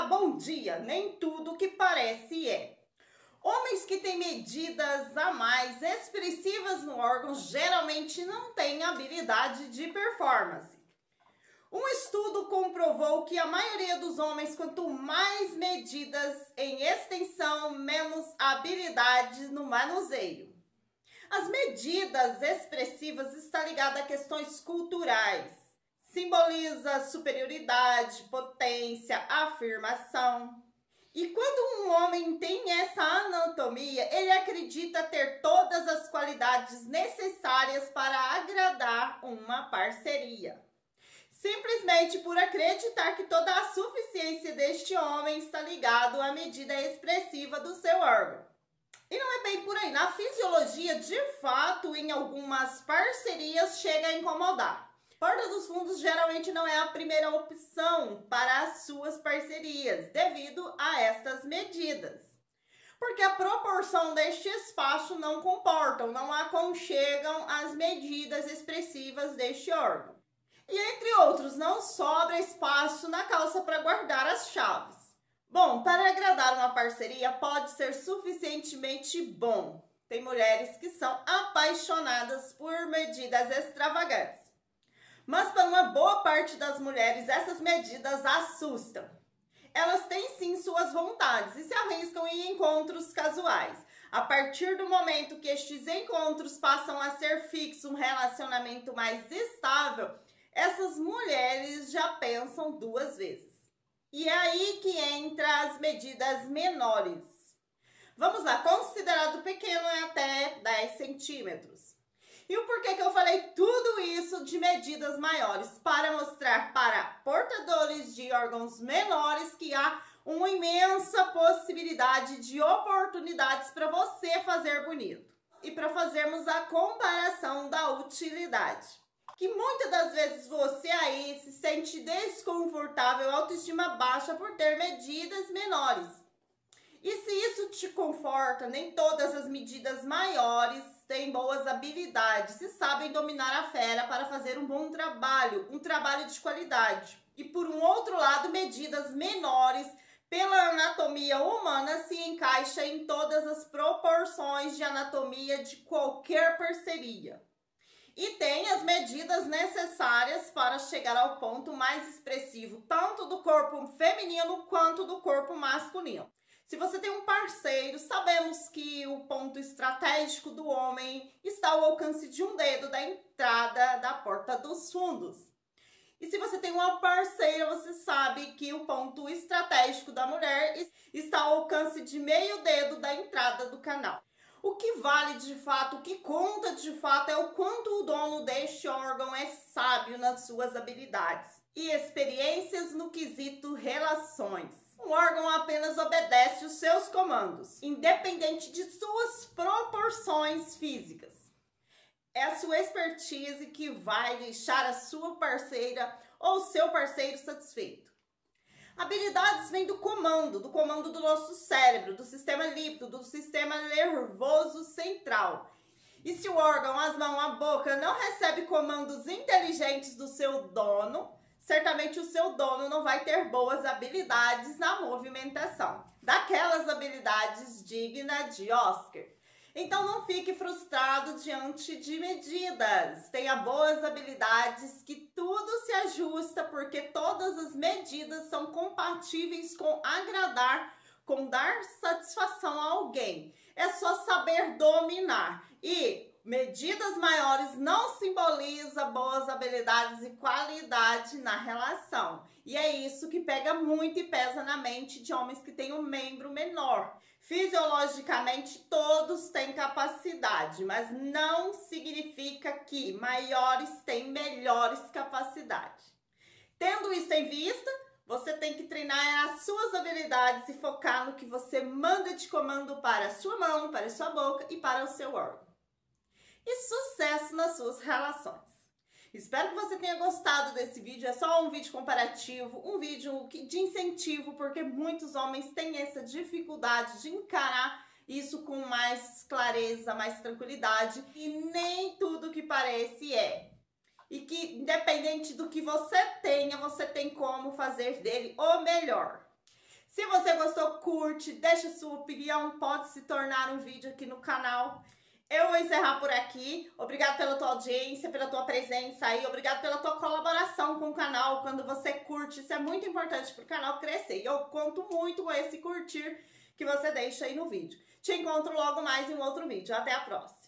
bom dia! Nem tudo que parece é. Homens que têm medidas a mais expressivas no órgão geralmente não têm habilidade de performance. Um estudo comprovou que a maioria dos homens, quanto mais medidas em extensão, menos habilidade no manuseio. As medidas expressivas estão ligadas a questões culturais. Simboliza superioridade, potência, afirmação. E quando um homem tem essa anatomia, ele acredita ter todas as qualidades necessárias para agradar uma parceria. Simplesmente por acreditar que toda a suficiência deste homem está ligado à medida expressiva do seu órgão. E não é bem por aí. Na fisiologia, de fato, em algumas parcerias chega a incomodar. Porta dos fundos geralmente não é a primeira opção para as suas parcerias, devido a estas medidas. Porque a proporção deste espaço não comportam, não aconchegam as medidas expressivas deste órgão. E entre outros, não sobra espaço na calça para guardar as chaves. Bom, para agradar uma parceria pode ser suficientemente bom. Tem mulheres que são apaixonadas por medidas extravagantes. Mas para uma boa parte das mulheres, essas medidas assustam. Elas têm sim suas vontades e se arriscam em encontros casuais. A partir do momento que estes encontros passam a ser fixos, um relacionamento mais estável, essas mulheres já pensam duas vezes. E é aí que entra as medidas menores. Vamos lá, considerado pequeno é até 10 centímetros. E o porquê que eu falei tudo isso de medidas maiores? Para mostrar para portadores de órgãos menores que há uma imensa possibilidade de oportunidades para você fazer bonito. E para fazermos a comparação da utilidade. Que muitas das vezes você aí se sente desconfortável, autoestima baixa por ter medidas menores. E se isso te conforta, nem todas as medidas maiores têm boas habilidades e sabem dominar a fera para fazer um bom trabalho, um trabalho de qualidade. E por um outro lado, medidas menores, pela anatomia humana, se encaixa em todas as proporções de anatomia de qualquer parceria. E tem as medidas necessárias para chegar ao ponto mais expressivo, tanto do corpo feminino quanto do corpo masculino. Se você tem um parceiro, sabemos que o ponto estratégico do homem está ao alcance de um dedo da entrada da porta dos fundos. E se você tem uma parceira, você sabe que o ponto estratégico da mulher está ao alcance de meio dedo da entrada do canal. O que vale de fato, o que conta de fato é o quanto o dono deste órgão é sábio nas suas habilidades e experiências no quesito relações. Um órgão apenas obedece os seus comandos, independente de suas proporções físicas. É a sua expertise que vai deixar a sua parceira ou seu parceiro satisfeito. Habilidades vêm do comando do nosso cérebro, do sistema límbico, do sistema nervoso central. E se o órgão, as mãos, a boca não recebe comandos inteligentes do seu dono, certamente o seu dono não vai ter boas habilidades na movimentação. Daquelas habilidades dignas de Oscar. Então não fique frustrado diante de medidas. Tenha boas habilidades que tudo se ajusta porque todas as medidas são compatíveis com agradar, com dar satisfação a alguém. É só saber dominar. E medidas maiores não simbolizam boas habilidades e qualidade na relação. E é isso que pega muito e pesa na mente de homens que têm um membro menor. Fisiologicamente, todos têm capacidade, mas não significa que maiores têm melhores capacidades. Tendo isso em vista, você tem que treinar as suas habilidades e focar no que você manda de comando para a sua mão, para a sua boca e para o seu órgão. E sucesso nas suas relações! Espero que você tenha gostado desse vídeo. É só um vídeo comparativo, um vídeo de incentivo, porque muitos homens têm essa dificuldade de encarar isso com mais clareza, mais tranquilidade. E nem tudo que parece é. E que independente do que você tenha, você tem como fazer dele o melhor. Se você gostou, curte, deixa sua opinião, pode se tornar um vídeo aqui no canal. Eu vou encerrar por aqui. Obrigado pela tua audiência, pela tua presença aí. Obrigado pela tua colaboração com o canal. Quando você curte, isso é muito importante para o canal crescer. E eu conto muito com esse curtir que você deixa aí no vídeo. Te encontro logo mais em um outro vídeo. Até a próxima.